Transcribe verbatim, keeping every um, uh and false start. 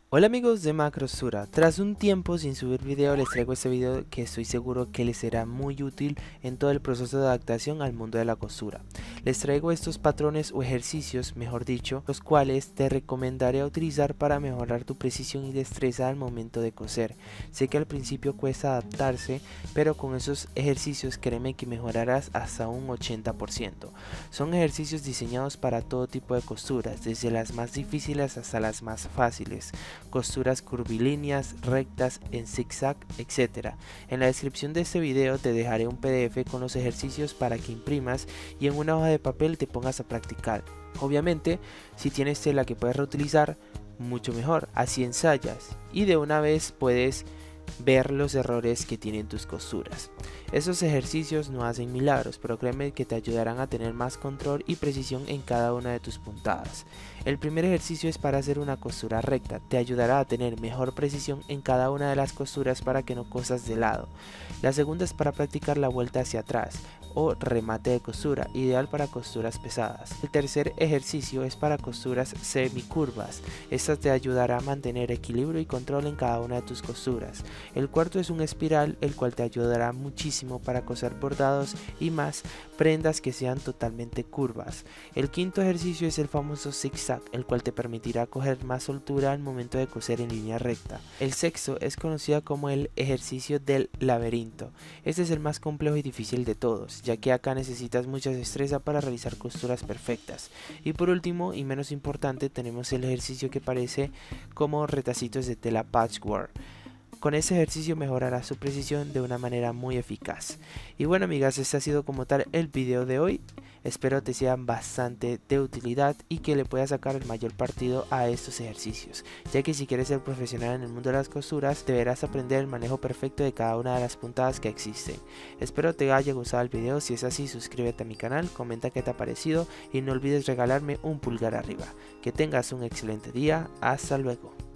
Hola amigos de Macrosura, tras un tiempo sin subir video les traigo este video que estoy seguro que les será muy útil en todo el proceso de adaptación al mundo de la costura. Les traigo estos patrones o ejercicios, mejor dicho, los cuales te recomendaré utilizar para mejorar tu precisión y destreza al momento de coser. Sé que al principio cuesta adaptarse, pero con esos ejercicios créeme que mejorarás hasta un ochenta por ciento. Son ejercicios diseñados para todo tipo de costuras, desde las más difíciles hasta las más fáciles. Costuras curvilíneas, rectas, en zigzag, etcétera. En la descripción de este video te dejaré un P D F con los ejercicios para que imprimas y en una hoja de papel te pongas a practicar. Obviamente, si tienes tela que puedes reutilizar, mucho mejor, así ensayas y de una vez puedes ver los errores que tienen tus costuras. Esos ejercicios no hacen milagros, pero créeme que te ayudarán a tener más control y precisión en cada una de tus puntadas. El primer ejercicio es para hacer una costura recta, te ayudará a tener mejor precisión en cada una de las costuras para que no cosas de lado. La segunda es para practicar la vuelta hacia atrás o remate de costura, ideal para costuras pesadas. El tercer ejercicio es para costuras semicurvas, esta te ayudará a mantener equilibrio y control en cada una de tus costuras. El cuarto es un espiral, el cual te ayudará muchísimo para coser bordados y más prendas que sean totalmente curvas. El quinto ejercicio es el famoso zigzag, el cual te permitirá coger más soltura al momento de coser en línea recta. El sexto es conocido como el ejercicio del laberinto. Este es el más complejo y difícil de todos, ya que acá necesitas mucha destreza para realizar costuras perfectas. Y por último y menos importante tenemos el ejercicio que parece como retacitos de tela patchwork. Con ese ejercicio mejorará su precisión de una manera muy eficaz. Y bueno amigas, este ha sido como tal el video de hoy. Espero te sean bastante de utilidad y que le puedas sacar el mayor partido a estos ejercicios, ya que si quieres ser profesional en el mundo de las costuras deberás aprender el manejo perfecto de cada una de las puntadas que existen. Espero te haya gustado el video, si es así suscríbete a mi canal, comenta qué te ha parecido y no olvides regalarme un pulgar arriba. Que tengas un excelente día, hasta luego.